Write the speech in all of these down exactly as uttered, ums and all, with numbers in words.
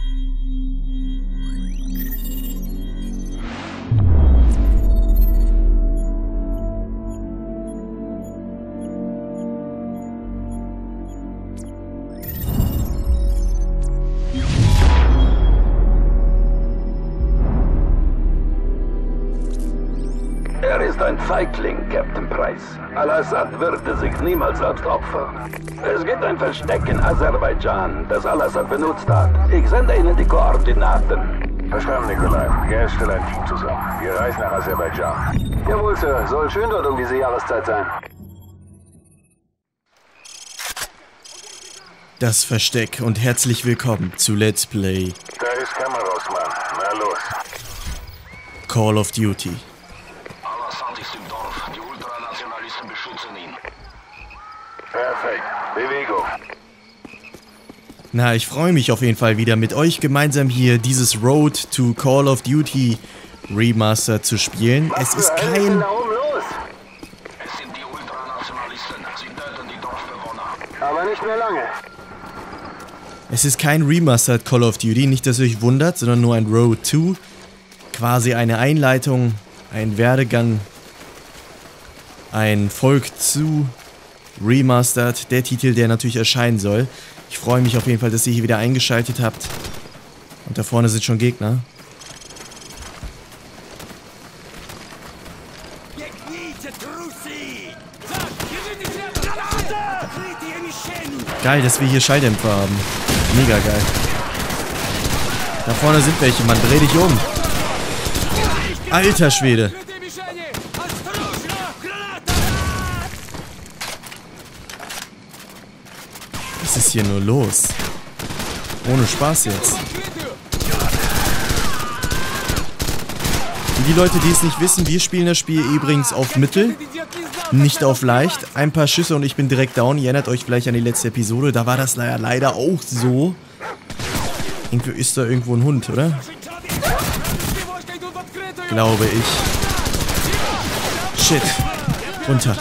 Er ist ein Feigling, Captain Price. Al-Assad würde sich niemals selbst opfern. Es gibt ein Versteck in Aserbaidschan, das Al-Assad benutzt hat. Ich sende Ihnen die Koordinaten. Verstanden, Nikolai. Gern stelle ein Team zusammen. Wir reisen nach Aserbaidschan. Jawohl, Sir. Soll schön dort um diese Jahreszeit sein. Das Versteck und herzlich willkommen zu Let's Play Da ist Kameras, Mann. Na los. Call of Duty. Al-Assad ist im Dorf. Die Ultranationalisten beschützen ihn. Perfekt. Bewegung. Na, ich freue mich auf jeden Fall wieder mit euch gemeinsam hier dieses Road to Call of Duty Remaster zu spielen. Es ist kein... Es sind die Ultranationalisten. Sie töten die Dorfbewohner. Aber nicht mehr lange. Es ist kein Remastered Call of Duty, nicht dass ihr euch wundert, sondern nur ein Road to. Quasi eine Einleitung, ein Werdegang, ein Volk zu Remastered, der Titel, der natürlich erscheinen soll. Ich freue mich auf jeden Fall, dass ihr hier wieder eingeschaltet habt. Und da vorne sind schon Gegner. Geil, dass wir hier Schalldämpfer haben. Mega geil. Da vorne sind welche, Mann. Dreh dich um. Alter Schwede. Was ist hier nur los? Ohne Spaß jetzt. Für die Leute, die es nicht wissen, wir spielen das Spiel übrigens auf Mittel, nicht auf leicht. Ein paar Schüsse und ich bin direkt down. Ihr erinnert euch vielleicht an die letzte Episode, da war das leider, leider auch so. Irgendwie ist da irgendwo ein Hund, oder? Glaube ich. Shit. Runter.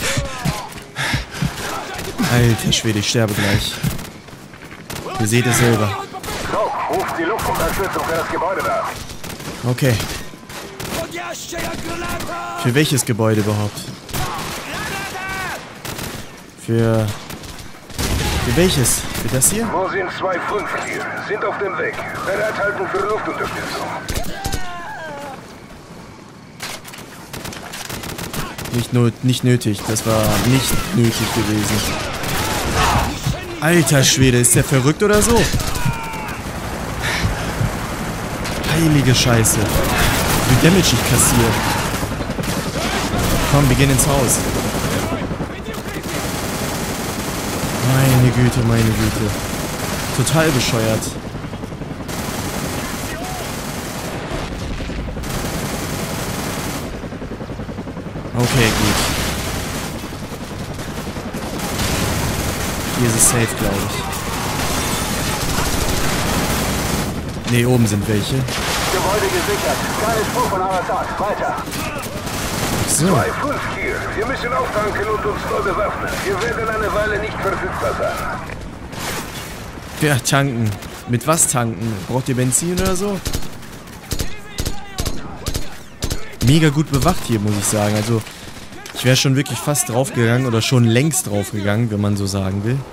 Alter Schwede, ich sterbe gleich. Ihr seht es selber. So, ruft die Luftunterstützung für das Gebäude da. Okay. Für welches Gebäude überhaupt? Für... Für welches? Für das hier? Wo sind zwei fünf hier? Sind auf dem Weg. Bereithalten für Luftunterstützung. Nicht, nur, nicht nötig. Das war nicht nötig gewesen. Alter Schwede, ist der verrückt oder so? Heilige Scheiße. Wie viel Damage ich kassiere. Komm, wir gehen ins Haus. Meine Güte, meine Güte. Total bescheuert. Okay, gut. Hier ist es safe, glaube ich. Ne, oben sind welche. Gebäude gesichert. Keine Spur von Al-Assad. Weiter. So. zwei fünf hier. Wir müssen auftanken und uns neu bewaffnen. Wir werden eine Weile nicht verfügbar sein. Ja, tanken. Mit was tanken? Braucht ihr Benzin oder so? Mega gut bewacht hier, muss ich sagen. Also, ich wäre schon wirklich fast draufgegangen oder schon längst draufgegangen, wenn man so sagen will.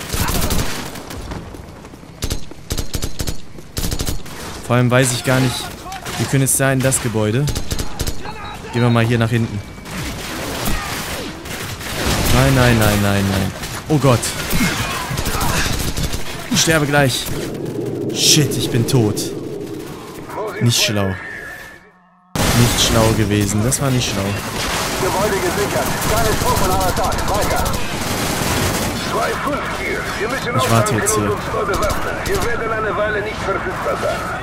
Vor allem weiß ich gar nicht, wir können jetzt da in das Gebäude. Gehen wir mal hier nach hinten. Nein, nein, nein, nein, nein. Oh Gott. Ich sterbe gleich. Shit, ich bin tot. Nicht schlau. Nicht schlau gewesen. Das war nicht schlau. Gebäude gesichert. Keine Spur von Al-Assad. Weiter. zwei fünf hier. Wir müssen Ich warte jetzt auftanken hier. und uns neu bewaffnen. Wir werden eine Weile nicht verfügbar sein.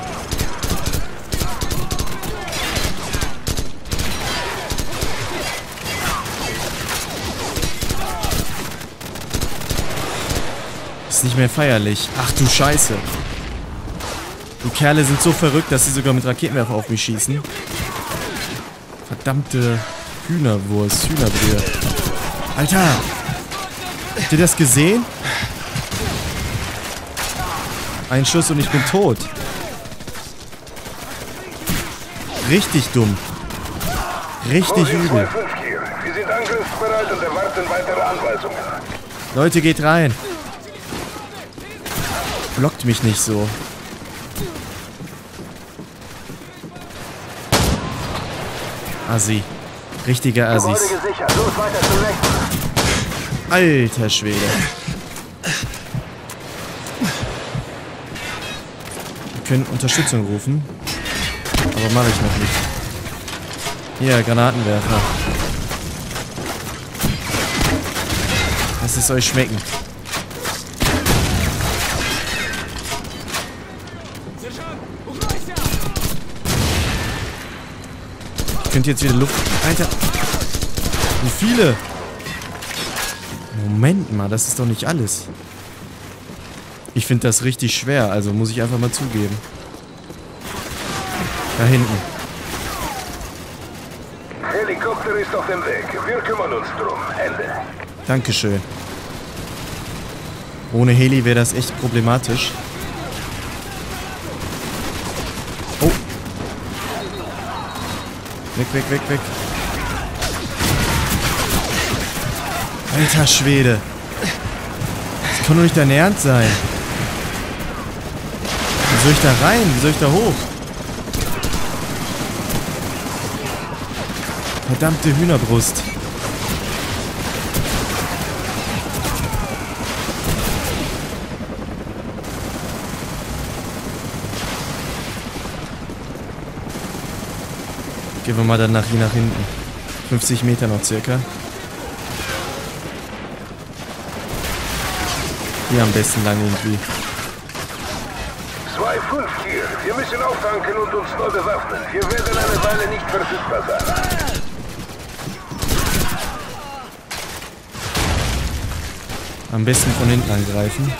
Ist nicht mehr feierlich. Ach du Scheiße. Die Kerle sind so verrückt, dass sie sogar mit Raketenwerfer auf mich schießen. Verdammte Hühnerwurst, Hühnerbrühe. Alter! Habt ihr das gesehen? Ein Schuss und ich bin tot. Richtig dumm. Richtig übel. Wir sind angriffsbereit und erwarten weitere Anweisungen. Leute, geht rein. Blockt mich nicht so. Assi. Richtiger Assis. Gebäude gesichert. Los, weiter zum nächsten. Alter Schwede. Wir können Unterstützung rufen. Aber mache ich noch nicht. Hier, Granatenwerfer. Lasst es euch schmecken. Ich könnte jetzt wieder Luft... Alter! Wie viele? Moment mal, das ist doch nicht alles. Ich finde das richtig schwer, also muss ich einfach mal zugeben. Da hinten. Helikopter ist auf dem Weg. Wir kümmern uns drum. Ende. Dankeschön. Ohne Heli wäre das echt problematisch. Oh. Weg, weg, weg, weg. Alter Schwede. Das kann doch nicht dein Ernst sein. Wie soll ich da rein? Wie soll ich da hoch? Verdammte Hühnerbrust. Gehen wir mal dann nach hier nach hinten. fünfzig Meter noch circa. Hier am besten lang irgendwie. zwei fünf hier. Wir müssen auftanken und uns neu bewaffnen. Wir werden eine Weile nicht verfügbar sein. Am besten von hinten angreifen.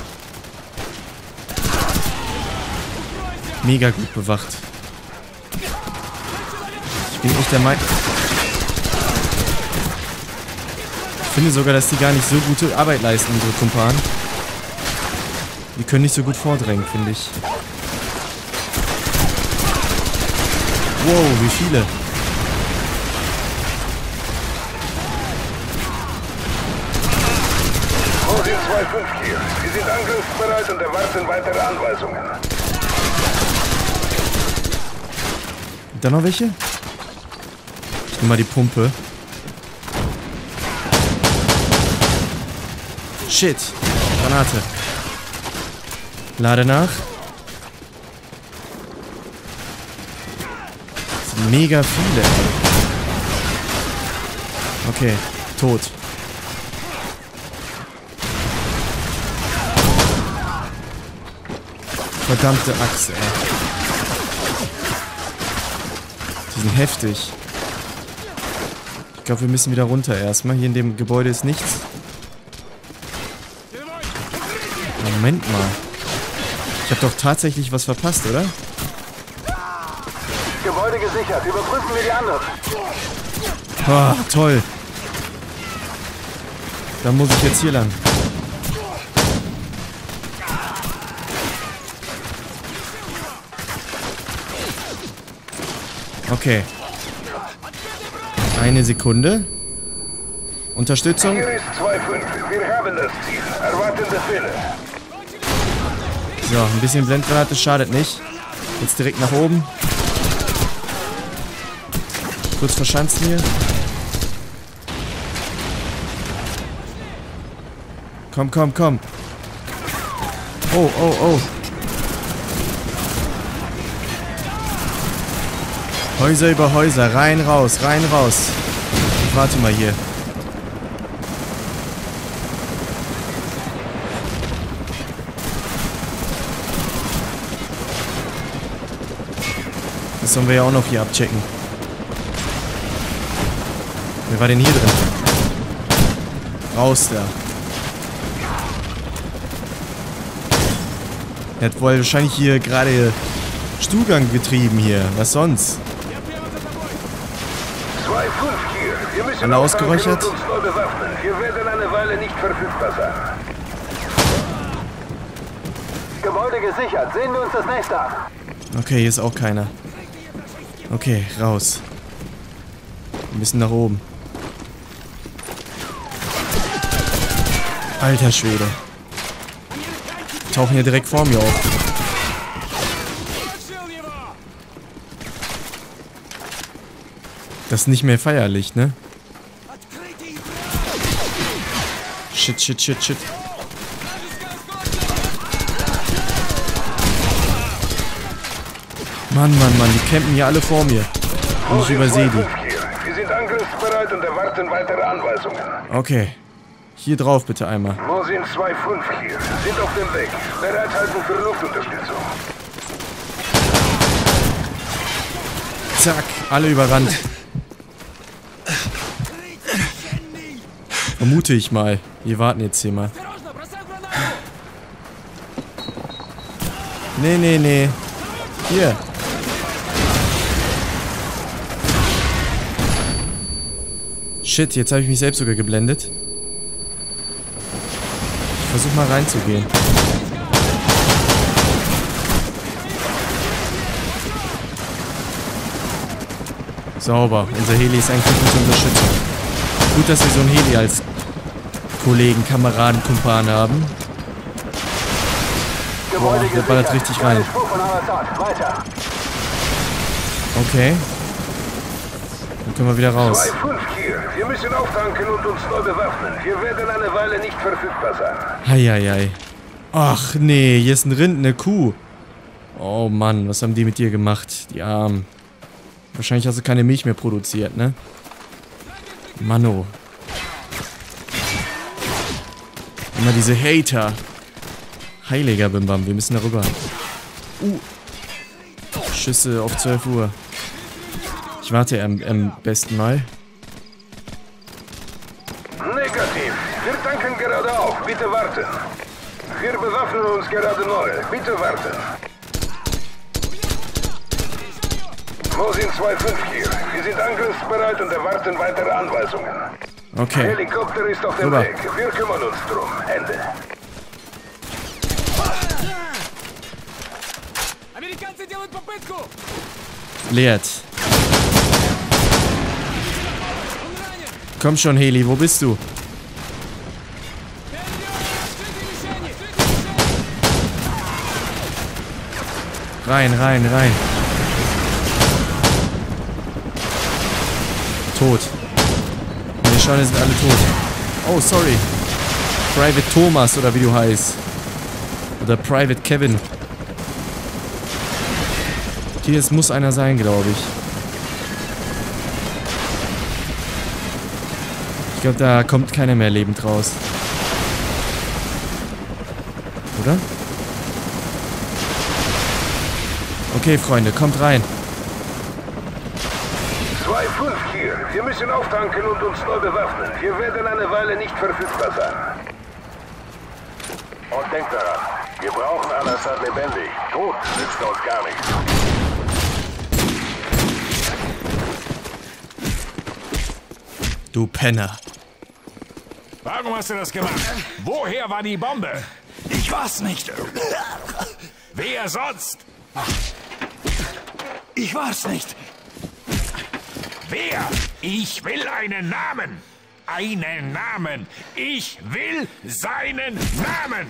Mega gut bewacht. Ich bin echt der Meinung... Ich finde sogar, dass die gar nicht so gute Arbeit leisten, unsere Kumpanen. Die können nicht so gut vordrängen, finde ich. Wow, wie viele. Wo sind zwei fünf hier? Wir sind angriffsbereit und erwarten weitere Anweisungen. Da noch welche? Ich nehme mal die Pumpe. Shit. Granate. Lade nach. Das sind mega viele, ey. Okay. Tot. Verdammte Axt, ey. Die sind heftig. Ich glaube, wir müssen wieder runter erstmal. Hier in dem Gebäude ist nichts. Moment mal. Ich habe doch tatsächlich was verpasst, oder? Gebäude gesichert. Überprüfen wir die anderen. Ah, toll. Dann muss ich jetzt hier lang. Okay. Eine Sekunde. Unterstützung. Hier ist zwei fünf. Wir haben das Ziel. Erwarten Befehle. So, ein bisschen Blendgranate schadet nicht. Jetzt direkt nach oben. Kurz verschanzen hier. Komm, komm, komm. Oh, oh, oh. Häuser über Häuser. Rein, raus, rein, raus. Ich warte mal hier. Das sollen wir ja auch noch hier abchecken. Wer war denn hier drin? Raus da. Er hat wohl wahrscheinlich hier gerade Stuhlgang getrieben hier. Was sonst? zwei fünf hier. Wir müssen Alle ausgeräuchert? und uns neu bewaffnen. Wir werden eine Weile nicht verfügbar sein. Gebäude gesichert. Sehen wir uns das nächste an. Okay, hier ist auch keiner. Okay, raus. Wir müssen nach oben. Alter Schwede. Tauchen hier direkt vor mir auf. Das ist nicht mehr feierlich, ne? Shit, shit, shit, shit. Mann, Mann, Mann, die campen hier alle vor mir. Und ich übersehe die. Wir sind angriffsbereit und erwarten weitere Anweisungen. Okay. Hier drauf bitte einmal. Wo sind zwei fünf hier? Sind auf dem Weg. Bereithalten für Luftunterstützung. Zack, alle überrannt. Vermute ich mal. Wir warten jetzt hier mal. Nee, nee, nee. Hier. Shit, jetzt habe ich mich selbst sogar geblendet. Ich versuche mal reinzugehen. Sauber. Unser Heli ist eigentlich gute Unterstützung. Gut, dass wir so ein Heli als Kollegen, Kameraden, Kumpan haben. Boah, der ballert richtig rein. Okay. Dann können wir wieder raus. zwei fünf hier. Wir müssen auftanken und uns neu bewaffnen. Wir werden eine Weile nicht verfügbar sein. Heieiei. Ach nee, hier ist ein Rind, eine Kuh. Oh Mann, was haben die mit dir gemacht? Die Armen. Wahrscheinlich hast du keine Milch mehr produziert, ne? Manno. Immer diese Hater. Heiliger Bimbam, wir müssen darüber. Uh. Schüsse auf zwölf Uhr. Ich warte am, am besten mal. Negativ. Wir tanken gerade auf. Bitte warten. Wir bewaffnen uns gerade neu. Bitte warten. Wo sind zwei fünf hier? Wir sind angriffsbereit und erwarten weitere Anweisungen. Okay. Helikopter ist auf dem Rüber. Weg. Wir kümmern uns drum. Ende. Leert. Komm schon, Heli, wo bist du? Rein, rein, rein. Tot. Die Scheune sind alle tot. Oh, sorry. Private Thomas oder wie du heißt. Oder Private Kevin. Hier, es muss einer sein, glaube ich. Ich glaube, da kommt keiner mehr lebend raus. Oder? Okay, Freunde, kommt rein. zwei fünf hier. Wir müssen auftanken und uns neu bewaffnen. Wir werden eine Weile nicht verfügbar sein. Und denkt daran, wir brauchen Al-Assad lebendig. Tot nützt uns gar nichts. Du Penner. Warum hast du das gemacht? Woher war die Bombe? Ich war's nicht. Wer sonst? Ich war's nicht. Wer? Ich will einen Namen. Einen Namen. Ich will seinen Namen.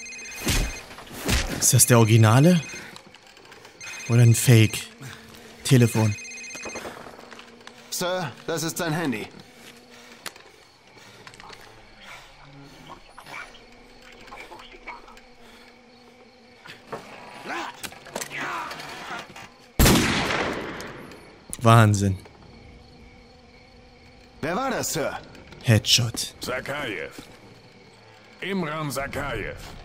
Ist das der Originale? Oder ein Fake? Telefon. Sir, das ist sein Handy. Wahnsinn. Wer war das, Sir? Headshot. Sakajew. Imran Sakajew.